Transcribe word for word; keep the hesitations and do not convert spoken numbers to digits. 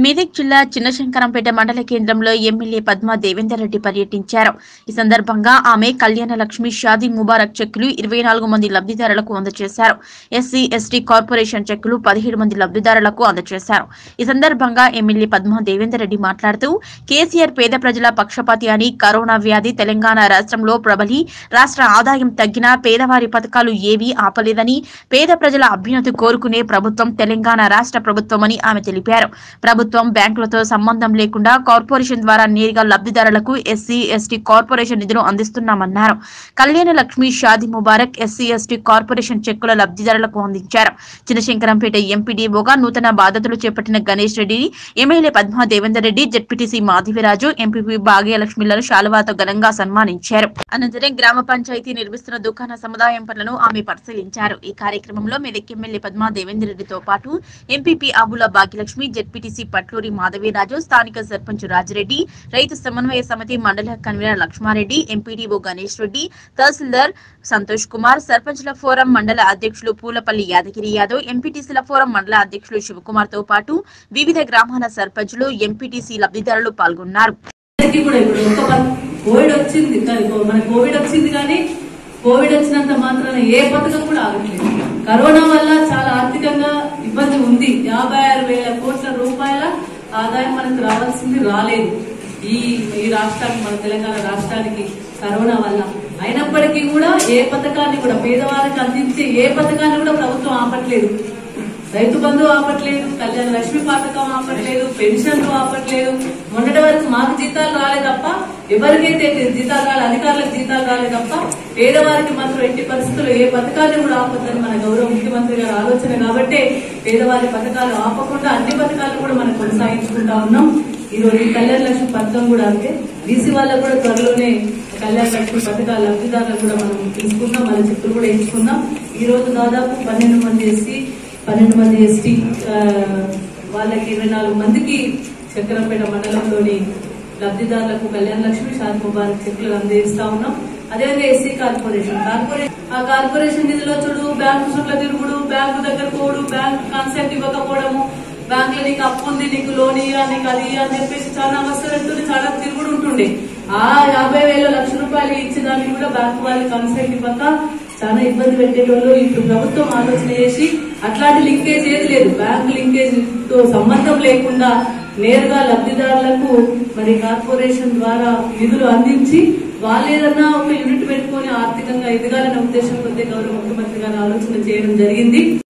మెదక్ జిల్లా చిన్నశంకరంపేట మండల కేంద్రంలో ఎమ్మెల్యే పద్మా దేవేందర్ రెడ్డి పర్యటించారు. ఈ సందర్భంగా ఆమె కళ్యాణ లక్ష్మి షాదీ ముబారక్ చెక్కులు ఇరవై నాలుగు మంది లబ్ధిదారులకు అందజేశారు. ఎస్సీ ఎస్టీ కార్పొరేషన్ చెక్కులు పదిహేడు మంది లబ్ధిదారులకు అందజేశారు. ఈ సందర్భంగా ఎమ్మెల్యే పద్మా దేవేందర్ రెడ్డి మాట్లాడుతూ కేసీఆర్ పేద ప్రజల పక్షపాతి అని, కరోనా వ్యాధి తెలంగాణ రాష్ట్రంలో ప్రబలి రాష్ట్ర ఆదాయం తగ్గినా పేదవారి పథకాలు ఏవీ ఆపలేదని, పేద ప్రజల అభ్యున్నతి కోరుకునే ప్రభుత్వం తెలంగాణ రాష్ట్ర ప్రభుత్వమని ఆమె తెలిపారు. ప్రభుత్వం బ్యాంకులతో సంబంధం లేకుండా కార్పొరేషన్ ద్వారా నేరుగా లబ్ధిదారులకు ఎస్సీ ఎస్టీ కార్పొరేషన్ నిధులు అందిస్తున్నామన్నారు. Kalyana Lakshmi Shaadi Mubarak SC ST corporation చెక్కుల లబ్ధిదారులకు అందించారు. చిన్నశంకరంపేట ఎంపీడీఓగా నూతన బాధ్యతలు చేపట్టిన Ganesh Reddy, MLA Padma Devender Reddy, ZPTC Madhaviraju, MPP భాగ్యలక్ష్మిలను శాలువాతో ఘనంగా సన్మానించారు. అనంతరం గ్రామ పంచాయతీ నిర్మిస్తున్న దుకాణ సముదాయం పనులను ఆమె పరిశీలించారు. ఈ కార్యక్రమంలో మెదక్ ఎమ్మెల్యే పద్మా దేవేందర్ రెడ్డితో పాటు ఎంపీపీ ఆవుల భాగ్యలక్ష్మి, జెడ్పీటీసీ పట్లూరి మాధవిరాజు, స్థానిక సర్పంచ్ రాజిరెడ్డి, రైతు సమన్వయ సమితి మండల కన్వీనర్ లక్ష్మారెడ్డి, ఎంపీడీఓ గణేష్ రెడ్డి, తహసీల్దార్ సంతోష్ కుమార్, సర్పంచ్ల ఫోరం మండల అధ్యక్షులు పూలపల్లి యాదగిరి యాదవ్, ఎంపీటీసీల ఫోరం మండల అధ్యక్షులు శివకుమార్ తో పాటు వివిధ గ్రామాల సర్పంచులు, ఎంపీటీసీ లబ్ధిదారులు పాల్గొన్నారు. కోవిడ్ వచ్చింది మన కోవిడ్ వచ్చింది కానీ కోవిడ్ వచ్చినంత మాత్రాన ఏ పథకం కూడా ఆగట్లేదు. కరోనా వల్ల చాలా ఆర్థికంగా ఇబ్బంది ఉంది. యాభై ఆరు వేల కోట్ల రూపాయల ఆదాయం మనకు రావాల్సింది రాలేదు ఈ ఈ రాష్ట్రానికి, మన తెలంగాణ రాష్ట్రానికి కరోనా వల్ల. అయినప్పటికీ కూడా ఏ పథకాన్ని కూడా పేదవారికి అందించే ఏ పథకాన్ని కూడా ప్రభుత్వం ఆపట్లేదు. రైతు బంధు ఆపట్లేదు, కళ్యాణ లక్ష్మి పథకం ఆపట్లేదు, పెన్షన్లు ఆపట్లేదు. మొన్నటి వరకు మాకు జీతాలు రాలే తప్ప, ఎవరికైతే జీతాలు రాలే అధికారులకు జీతాలు రాలే తప్ప పేదవారికి మాత్రం ఎట్టి పరిస్థితుల్లో ఏ పథకాన్ని కూడా ఆపొద్దని మన గౌరవ ముఖ్యమంత్రి గారి ఆలోచన కాబట్టి పేదవారి పథకాలు ఆపకుండా అన్ని పథకాలను కూడా మనం కొనసాగించుకుంటా ఉన్నాం. ఈ రోజు ఈ కళ్యాణ లక్ష్మి పథకం కూడా అంతే. బీసీ వాళ్ళకు కూడా త్వరలోనే కళ్యాణ లక్ష్మి పథకాల లబ్ధిదారులకు కూడా మనం తీసుకుందాం, మన చెప్పులు కూడా ఎంచుకుందాం. ఈ రోజు దాదాపు పన్నెండు మంది ఎస్సీ పన్నెండు మంది ఎస్టీ వాళ్ళకి ఇరవై నాలుగు మందికి శంకరంపేట మండలంలోని లబ్ధిదారులకు కళ్యాణ లక్ష్మి షాదీ ముబారక్ చెక్కులు అందజేస్తా ఉన్నాం. అదేవిధంగా ఎస్సీ కార్పొరేషన్ కార్పొరేషన్ ఆ కార్పొరేషన్ నిధులు చూడు, బ్యాంకు చుట్ల తిరుగుడు, బ్యాంకు దగ్గర పోడు, బ్యాంకు కాన్సెప్ట్ ఇవ్వకపోవడము, బ్యాంకులో నీకు అప్పు ఉంది, నీకు లోన్ ఇయ్యా, నీకు అది అని చెప్పేసి చాలా అవసరం చాలా తిరుగుడు ఉంటుండే. ఆ యాభై వేల లక్ష రూపాయలు ఇచ్చేదానికి కూడా బ్యాంకు వాళ్ళకి కన్సెంట్ ఇవ్వక చాలా ఇబ్బంది పెట్టేటోళ్ళు. ఇప్పుడు ప్రభుత్వం ఆలోచన చేసి అట్లాంటి లింకేజ్ ఏది లేదు, బ్యాంకు లింకేజ్ తో సంబంధం లేకుండా నేరుగా లబ్ధిదారులకు మరి కార్పొరేషన్ ద్వారా నిధులు అందించి వాళ్ళు ఏదన్నా ఒక యూనిట్ పెట్టుకుని ఆర్థికంగా ఎదగాలనే ఉద్దేశం కొద్ది గౌరవ ముఖ్యమంత్రి గారు ఆలోచన చేయడం జరిగింది.